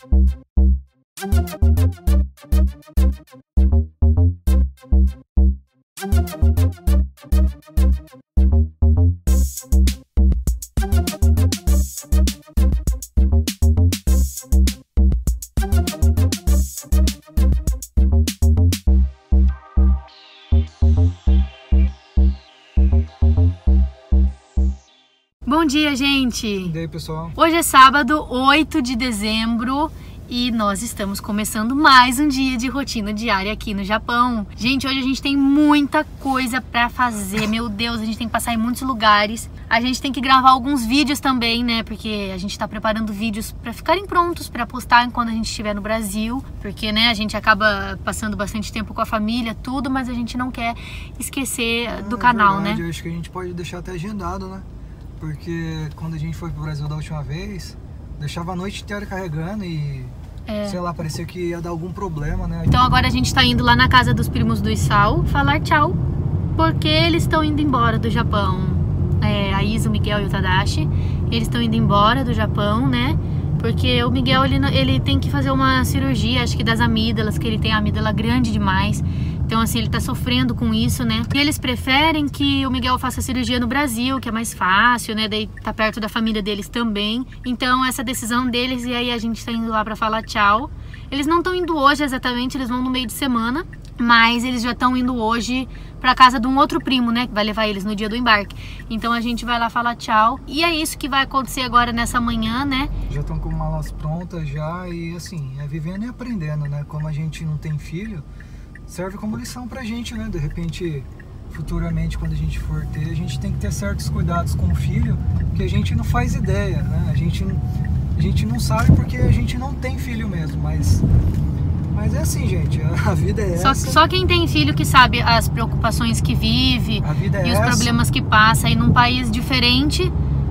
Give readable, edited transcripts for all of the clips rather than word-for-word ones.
Bom dia, gente! E aí, pessoal? Hoje é sábado, 8 de dezembro e nós estamos começando mais um dia de rotina diária aqui no Japão. Gente, hoje a gente tem muita coisa pra fazer, meu Deus, a gente tem que passar em muitos lugares. A gente tem que gravar alguns vídeos também, né, porque a gente tá preparando vídeos pra ficarem prontos pra postar quando a gente estiver no Brasil. Porque, né, a gente acaba passando bastante tempo com a família, tudo, mas a gente não quer esquecer do canal, verdade, né? Eu acho que a gente pode deixar até agendado, né? Porque quando a gente foi pro Brasil da última vez, deixava a noite inteira carregando e, sei lá, parecia que ia dar algum problema, né? Então agora a gente tá indo lá na casa dos primos do Isao falar tchau, porque eles estão indo embora do Japão. A Isa, o Miguel e o Tadashi, eles estão indo embora do Japão, né? Porque o Miguel, ele tem que fazer uma cirurgia, acho que das amígdalas, que ele tem a amígdala grande demais. Então, assim, ele tá sofrendo com isso, né? E eles preferem que o Miguel faça a cirurgia no Brasil, que é mais fácil, né? Daí tá perto da família deles também. Então, essa decisão deles, e aí a gente tá indo lá pra falar tchau. Eles não estão indo hoje exatamente, eles vão no meio de semana. Mas eles já estão indo hoje pra casa de um outro primo, né? Que vai levar eles no dia do embarque. Então a gente vai lá falar tchau. E é isso que vai acontecer agora nessa manhã, né? Já estão com malas prontas já e assim, é vivendo e aprendendo, né? Como a gente não tem filho, serve como lição pra gente, né? De repente, futuramente, quando a gente for ter, a gente tem que ter certos cuidados com o filho, que a gente não faz ideia, né? A gente não sabe porque a gente não tem filho mesmo, mas é assim, gente, a vida é essa. Só quem tem filho que sabe as preocupações que vive e os problemas que passa. E num país diferente,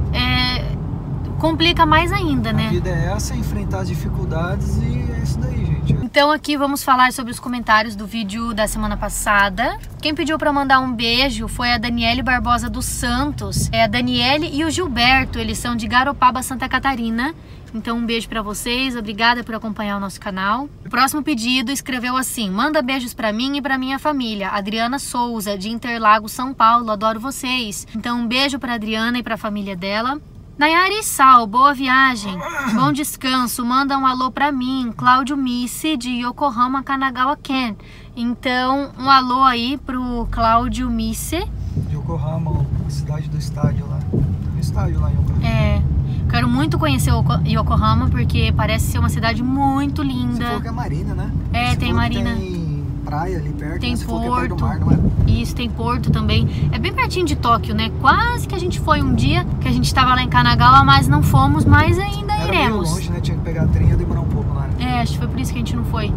complica mais ainda, né? A vida é essa, enfrentar as dificuldades e é isso daí, gente. Então aqui vamos falar sobre os comentários do vídeo da semana passada. Quem pediu pra mandar um beijo foi a Daniele Barbosa dos Santos. É a Daniele e o Gilberto, eles são de Garopaba, Santa Catarina. Então um beijo pra vocês, obrigada por acompanhar o nosso canal. O próximo pedido escreveu assim: manda beijos pra mim e pra minha família. Adriana Souza, de Interlagos, São Paulo, adoro vocês. Então um beijo pra Adriana e pra família dela. Nayara e Sal, boa viagem, bom descanso, manda um alô pra mim, Cláudio Missi, de Yokohama, Kanagawa Ken. Então, um alô aí pro Cláudio Missi. Yokohama, a cidade do estádio lá. Tem um estádio lá em Yokohama. Quero muito conhecer Yokohama, porque parece ser uma cidade muito linda. Você falou que é marina, né? Tem marina. Tem praia ali perto, tem né? porto. Que é perto do mar, não é? Isso, tem porto também. É bem pertinho de Tóquio, né? Quase que a gente foi um dia, que a gente tava lá em Kanagawa, mas não fomos, mas ainda iremos. Era meio longe, né? Tinha que pegar a trem, ia demorar um pouco lá, né? Acho que foi por isso que a gente não foi.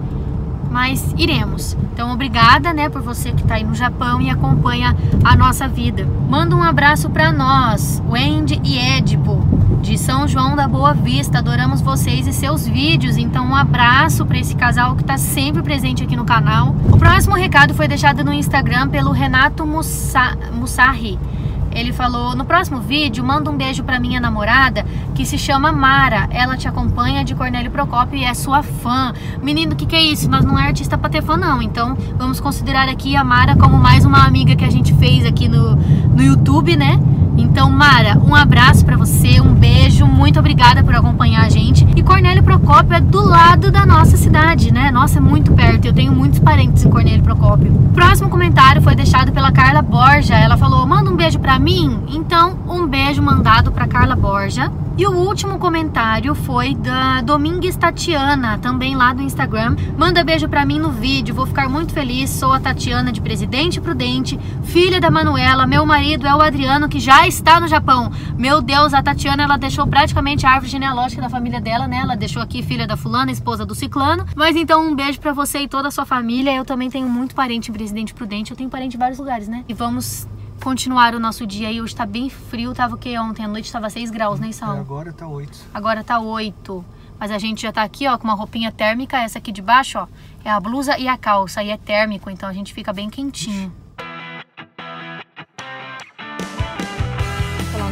Mas iremos. Então obrigada, né, por você que tá aí no Japão e acompanha a nossa vida. Manda um abraço pra nós, Wendy e Edipo, de São João da Boa Vista. Adoramos vocês e seus vídeos. Então um abraço pra esse casal que tá sempre presente aqui no canal. O próximo recado foi deixado no Instagram pelo Renato Mussarri. Ele falou: no próximo vídeo, manda um beijo pra minha namorada, que se chama Mara. Ela te acompanha de Cornélio Procópio e é sua fã. Menino, que é isso? Nós não é artista pra ter fã, não. Então, vamos considerar aqui a Mara como mais uma amiga que a gente fez aqui no YouTube, né? Então, Mara, um abraço pra você, um beijo, muito obrigada por acompanhar a gente. E Cornélio Procópio é do lado da nossa cidade, né? Nossa, é muito perto, eu tenho muitos parentes em Cornélio Procópio. O próximo comentário foi deixado pela Carla Borja. Ela falou: manda um beijo pra mim. Então, um beijo mandado pra Carla Borja. E o último comentário foi da Domingues Tatiana, também lá do Instagram. Manda beijo pra mim no vídeo, vou ficar muito feliz. Sou a Tatiana de Presidente Prudente, filha da Manuela. Meu marido é o Adriano, que já está no Japão. Meu Deus, a Tatiana, ela deixou praticamente a árvore genealógica da família dela, né? Ela deixou aqui filha da fulana, esposa do ciclano. Mas então um beijo pra você e toda a sua família. Eu também tenho muito parente em Presidente Prudente, eu tenho parente em vários lugares, né? E vamos continuar o nosso dia aí. Hoje tá bem frio, tava o que ontem? À noite tava 6 graus, né, Sal? Agora tá 8. Agora tá 8. Mas a gente já tá aqui, ó, com uma roupinha térmica. Essa aqui de baixo, ó, é a blusa e a calça. E é térmico, então a gente fica bem quentinho. Vou falar um negócio aqui pra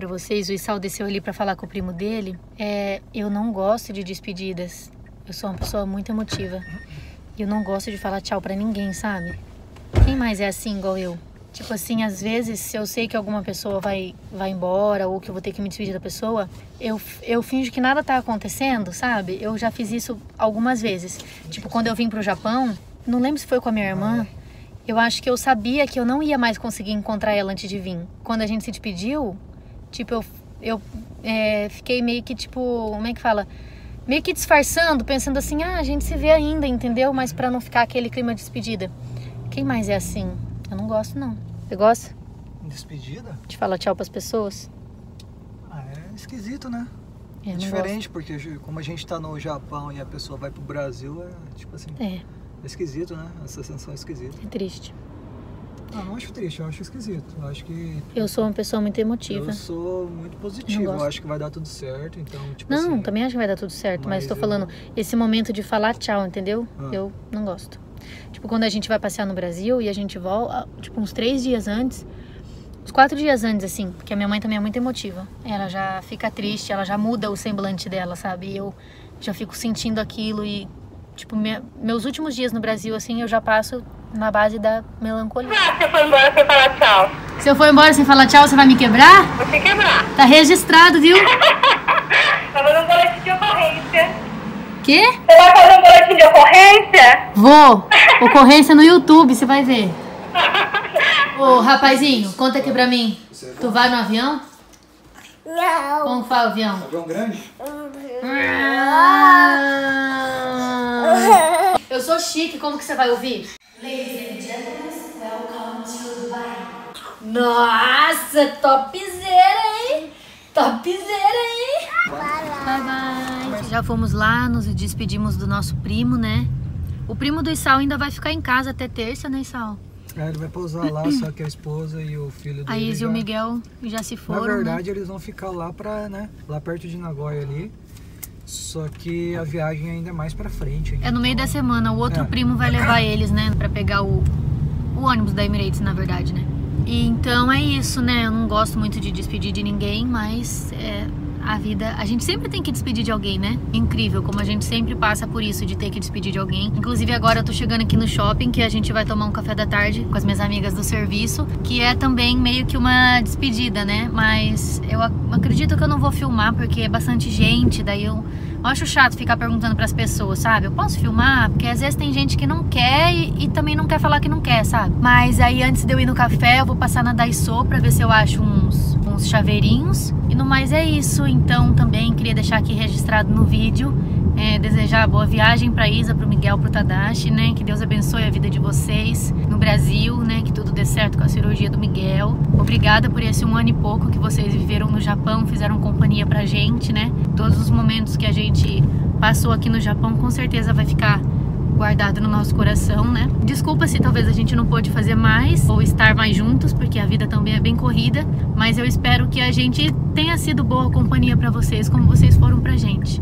pra vocês, o Isal desceu ali pra falar com o primo dele, eu não gosto de despedidas. Eu sou uma pessoa muito emotiva. E eu não gosto de falar tchau pra ninguém, sabe? Quem mais é assim igual eu? Tipo assim, às vezes, se eu sei que alguma pessoa vai embora ou que eu vou ter que me despedir da pessoa, eu finjo que nada tá acontecendo, sabe? Eu já fiz isso algumas vezes. Tipo, quando eu vim pro Japão, não lembro se foi com a minha irmã, eu acho que eu sabia que eu não ia mais conseguir encontrar ela antes de vir. Quando a gente se despediu, tipo, eu fiquei meio que, tipo, como é que fala? Meio que disfarçando, pensando assim, a gente se vê ainda, entendeu? Mas pra não ficar aquele clima de despedida. Quem mais é assim? Eu não gosto, não. Você gosta? Despedida? De falar tchau pras pessoas? É esquisito, né? É diferente, porque como a gente tá no Japão e a pessoa vai pro Brasil, tipo assim... É esquisito, né? Essa sensação é esquisita. É triste. Não acho triste, eu acho esquisito. Eu acho que... Eu sou uma pessoa muito emotiva. Eu sou muito positivo, eu acho que vai dar tudo certo, então, tipo não, assim... também acho que vai dar tudo certo, mas tô falando, esse momento de falar tchau, entendeu? Eu não gosto. Tipo, quando a gente vai passear no Brasil e a gente volta, tipo, uns 3 dias antes, uns 4 dias antes, assim, porque a minha mãe também é muito emotiva. Ela já fica triste, ela já muda o semblante dela, sabe? E eu já fico sentindo aquilo e, tipo, meus últimos dias no Brasil, assim, eu já passo na base da melancolia. Se eu for embora sem falar tchau. Se eu for embora sem falar tchau, você vai me quebrar? Vou te quebrar. Tá registrado, viu? Tá fazendo um boletim de ocorrência. Quê? Você vai fazer um boletim de ocorrência? Vou. Ocorrência no YouTube, você vai ver. Ô, rapazinho, conta aqui pra mim. Tu vai no avião? Não. Como fala o avião? Avião grande? Eu sou chique, como que você vai ouvir? Ladies and gentlemen, welcome to Dubai. Nossa, topzera, hein? Topzera, hein? Bye, bye. Já fomos lá, nos despedimos do nosso primo, né? O primo do Isal ainda vai ficar em casa até terça, né, Isal? Ele vai pousar lá, só que a esposa e o filho dele A Isa e o Miguel já se foram, na verdade, né? eles vão ficar lá lá perto de Nagoya ali. Só que a viagem ainda é mais pra frente. É no meio da semana. O outro primo vai levar eles, né? Pra pegar o ônibus da Emirates, na verdade, né? E então é isso, né? Eu não gosto muito de despedir de ninguém, mas a vida... A gente sempre tem que despedir de alguém, né? Incrível, como a gente sempre passa por isso, de ter que despedir de alguém. Inclusive agora eu tô chegando aqui no shopping, que a gente vai tomar um café da tarde com as minhas amigas do serviço, que é também meio que uma despedida, né? Mas eu acredito que eu não vou filmar, porque é bastante gente, daí eu acho chato ficar perguntando pras pessoas, sabe? Eu posso filmar? Porque às vezes tem gente que não quer e também não quer falar que não quer, sabe? Mas aí antes de eu ir no café, eu vou passar na Daiso pra ver se eu acho uns chaveirinhos. E no mais é isso, então também queria deixar aqui registrado no vídeo, desejar boa viagem pra Isa, pro Miguel, pro Tadashi, né? Que Deus abençoe a vida de vocês no Brasil, né? Que tudo dê certo com a cirurgia do Miguel. Obrigada por esse 1 ano e pouco que vocês viveram no Japão, fizeram companhia pra gente, né? Todos os momentos que a gente passou aqui no Japão com certeza vai ficar guardado no nosso coração, né? Desculpa se talvez a gente não pôde fazer mais ou estar mais juntos, porque a vida também é bem corrida, mas eu espero que a gente tenha sido boa companhia pra vocês, como vocês foram pra gente.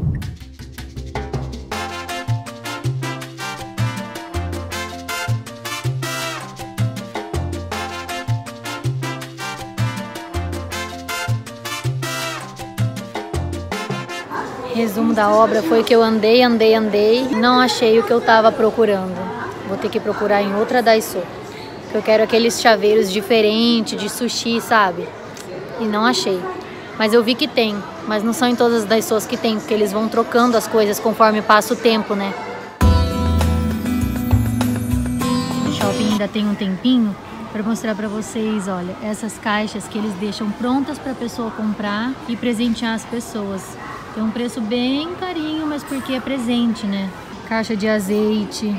Resumo da obra foi que eu andei, não achei o que eu tava procurando. Vou ter que procurar em outra Daiso. Eu quero aqueles chaveiros diferentes, de sushi, sabe? E não achei. Mas eu vi que tem, mas não são em todas as Daisos que tem, porque eles vão trocando as coisas conforme passa o tempo, né? O shopping ainda tem um tempinho para mostrar para vocês, olha, essas caixas que eles deixam prontas para a pessoa comprar e presentear as pessoas. Tem um preço bem carinho, mas porque é presente, né? Caixa de azeite.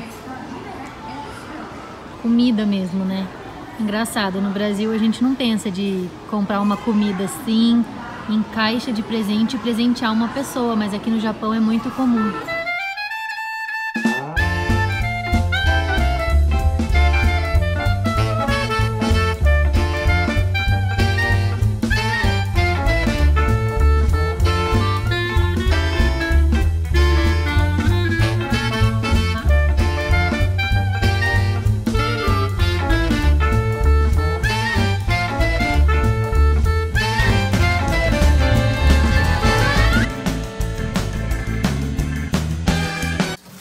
Comida mesmo, né? Engraçado, no Brasil a gente não pensa de comprar uma comida assim, em caixa de presente e presentear uma pessoa, mas aqui no Japão é muito comum.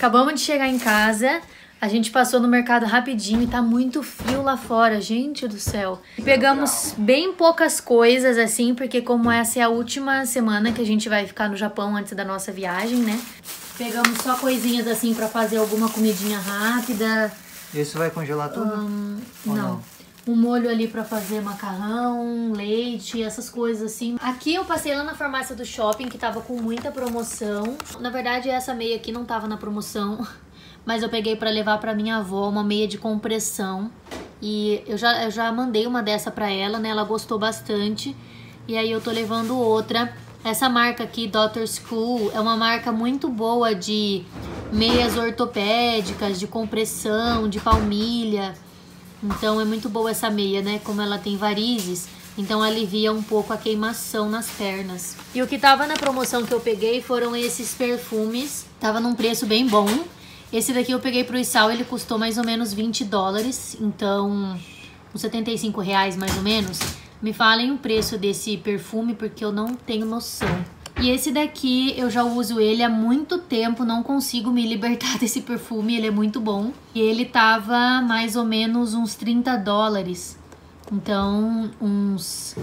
Acabamos de chegar em casa. A gente passou no mercado rapidinho e tá muito frio lá fora, gente do céu. Pegamos bem poucas coisas, assim, porque como essa é a última semana que a gente vai ficar no Japão antes da nossa viagem, né? Pegamos só coisinhas, assim, pra fazer alguma comidinha rápida. Esse vai congelar tudo? Não. Um molho ali pra fazer macarrão, leite, essas coisas assim. Aqui eu passei lá na farmácia do shopping, que tava com muita promoção. Na verdade, essa meia aqui não tava na promoção. Mas eu peguei pra levar pra minha avó uma meia de compressão. E eu já mandei uma dessa pra ela, né? Ela gostou bastante. E aí eu tô levando outra. Essa marca aqui, Dr. School, é uma marca muito boa de meias ortopédicas, de compressão, de palmilha. Então é muito boa essa meia, né? Como ela tem varizes, então alivia um pouco a queimação nas pernas. E o que tava na promoção que eu peguei foram esses perfumes. Tava num preço bem bom. Esse daqui eu peguei pro Isao, ele custou mais ou menos $20, então uns R$75 mais ou menos. Me falem o preço desse perfume porque eu não tenho noção. E esse daqui eu já uso ele há muito tempo, não consigo me libertar desse perfume, ele é muito bom. E ele tava mais ou menos uns $30, então uns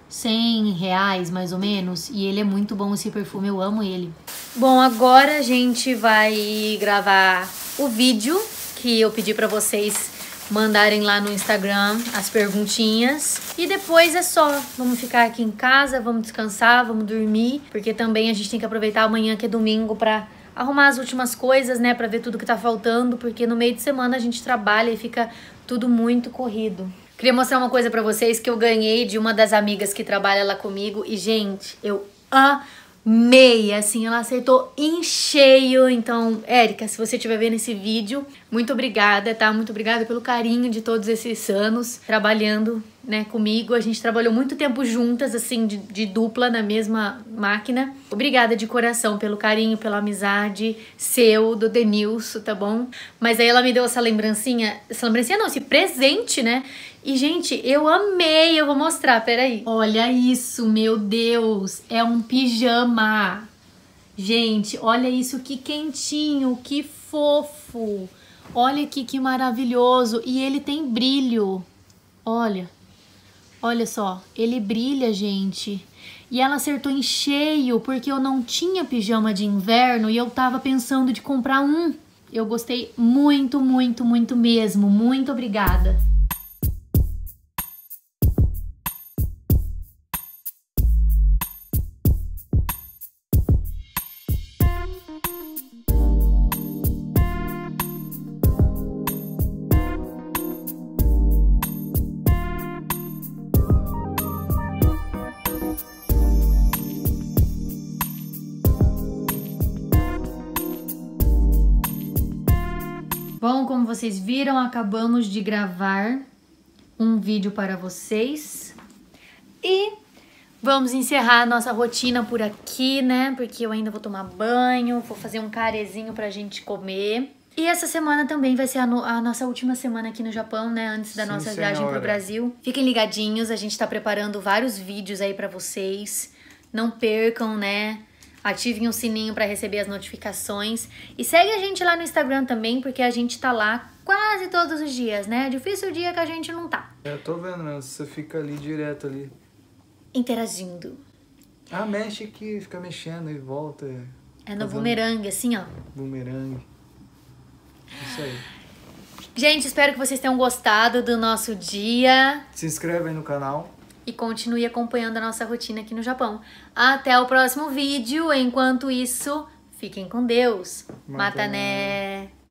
R$100 mais ou menos. E ele é muito bom esse perfume, eu amo ele. Bom, agora a gente vai gravar o vídeo que eu pedi pra vocês mandarem lá no Instagram as perguntinhas. E depois é só, vamos ficar aqui em casa, vamos descansar, vamos dormir. Porque também a gente tem que aproveitar amanhã que é domingo pra arrumar as últimas coisas, né? Pra ver tudo que tá faltando, porque no meio de semana a gente trabalha e fica tudo muito corrido. Queria mostrar uma coisa pra vocês que eu ganhei de uma das amigas que trabalha lá comigo. E, gente, eu amei, assim, ela acertou em cheio. Então, Érica, se você estiver vendo esse vídeo, muito obrigada, tá? Muito obrigada pelo carinho de todos esses anos trabalhando, né, comigo. A gente trabalhou muito tempo juntas, assim, de dupla na mesma máquina. Obrigada de coração pelo carinho, pela amizade seu, do Denilson, tá bom? Mas aí ela me deu essa lembrancinha não, esse presente, né? E, gente, eu amei, eu vou mostrar, peraí. Olha isso, meu Deus, é um pijama. Gente, olha isso, que quentinho, que fofo. Olha aqui que maravilhoso, e ele tem brilho. Olha só, ele brilha, gente. E ela acertou em cheio, porque eu não tinha pijama de inverno e eu tava pensando de comprar um. Eu gostei muito, muito, muito mesmo. Muito obrigada. Bom, como vocês viram, acabamos de gravar um vídeo para vocês. E vamos encerrar a nossa rotina por aqui, né? Porque eu ainda vou tomar banho, vou fazer um carezinho pra gente comer. E essa semana também vai ser a nossa última semana aqui no Japão, né? Antes da nossa viagem pro Brasil. Fiquem ligadinhos, a gente tá preparando vários vídeos aí pra vocês. Não percam, né? Ativem o sininho para receber as notificações. E segue a gente lá no Instagram também, porque a gente tá lá quase todos os dias, né? É difícil o dia que a gente não tá. Eu tô vendo, né? Você fica ali direto ali. Interagindo. Ah, mexe aqui, fica mexendo e volta. É no bumerangue, assim, ó. Bumerangue. Isso aí. Gente, espero que vocês tenham gostado do nosso dia. Se inscreve aí no canal. E continue acompanhando a nossa rotina aqui no Japão. Até o próximo vídeo. Enquanto isso, fiquem com Deus. Matané!